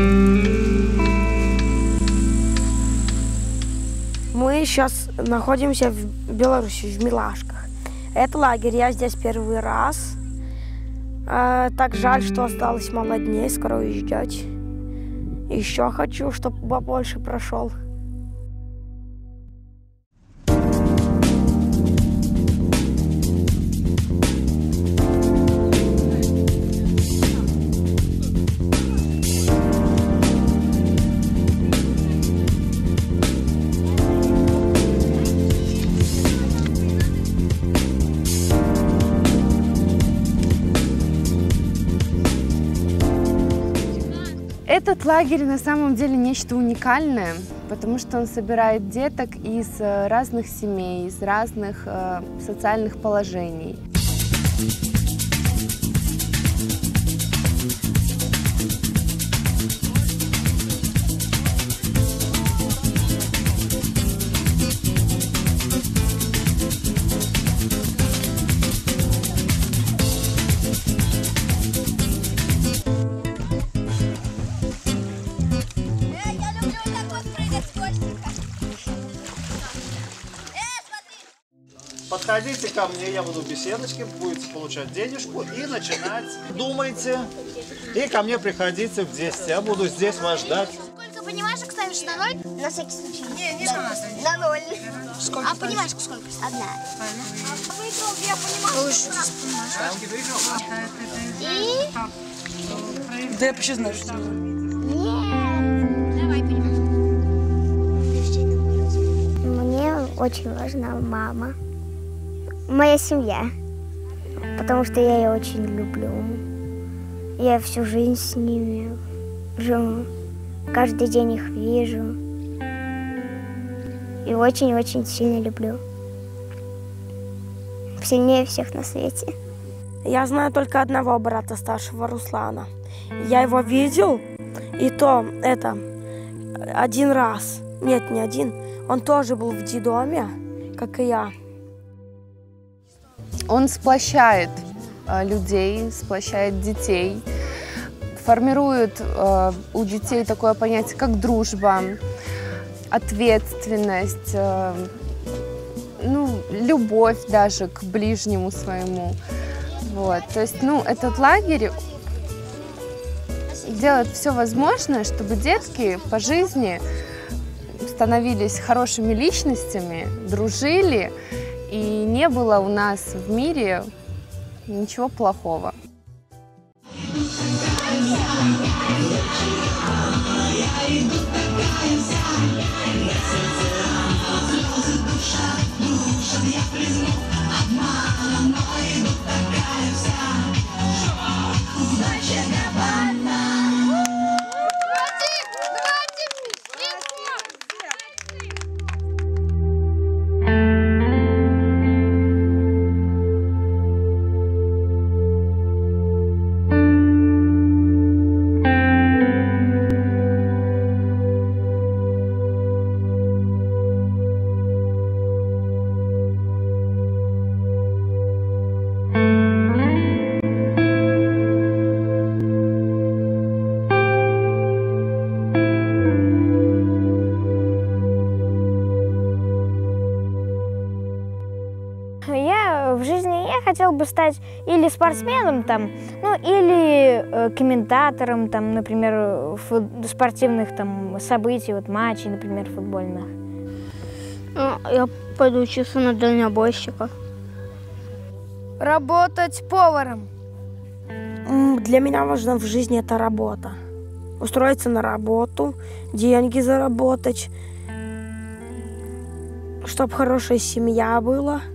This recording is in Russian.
Мы сейчас находимся в Беларуси, в Милашках. Это лагерь, я здесь первый раз. Так жаль, что осталось мало дней, скоро уезжать. Еще хочу, чтобы побольше прошел. Этот лагерь на самом деле нечто уникальное, потому что он собирает деток из разных семей, из разных социальных положений. Подходите ко мне, я буду в беседочке, будете получать денежку и начинать. Думайте. И ко мне приходите в 10. Я буду здесь вас ждать. Сколько понимашек ставишь на 0? На всякий случай. Не надо. На 0. Сколько? А понимашку сколько? Одна. Выиграл я понимашку. И? Да я вообще знаю, что... Нет. Давай понимашку. Мне очень важна мама. Моя семья, потому что я ее очень люблю. Я всю жизнь с ними живу, каждый день их вижу и очень-очень сильно люблю. Сильнее всех на свете. Я знаю только одного брата старшего, Руслана. Я его видел, и то это один раз. Нет, не один. Он тоже был в детдоме, как и я. Он сплощает людей, сплощает детей, формирует у детей такое понятие, как дружба, ответственность, любовь даже к ближнему своему. Вот. То есть, этот лагерь делает все возможное, чтобы детки по жизни становились хорошими личностями, дружили, и не было у нас в мире ничего плохого. Я хотел бы стать или спортсменом, или комментатором, например, спортивных событий, матчей, например, футбольных. Я пойду учиться на дальнобойщика. Работать поваром. Для меня важно в жизни это работа. Устроиться на работу, деньги заработать, чтобы хорошая семья была.